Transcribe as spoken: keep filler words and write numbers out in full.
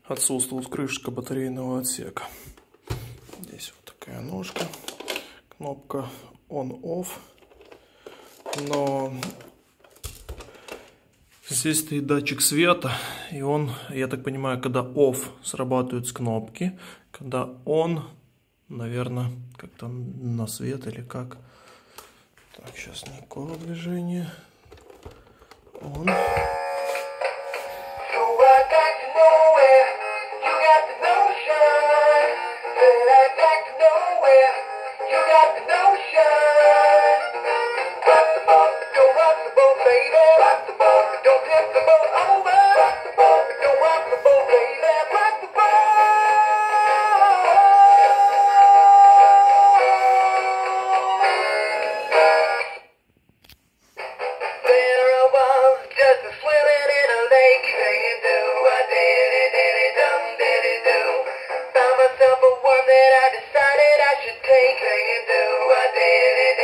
отсутствует крышка батарейного отсека. Здесь вот такая ножка, кнопка on-off, но здесь стоит датчик света, и он, я так понимаю, когда off срабатывают с кнопки, когда on, наверное, как-то на свет или как. Так, сейчас никакого движения. On. Found myself a one that I decided I should take. Hanging through, I did it.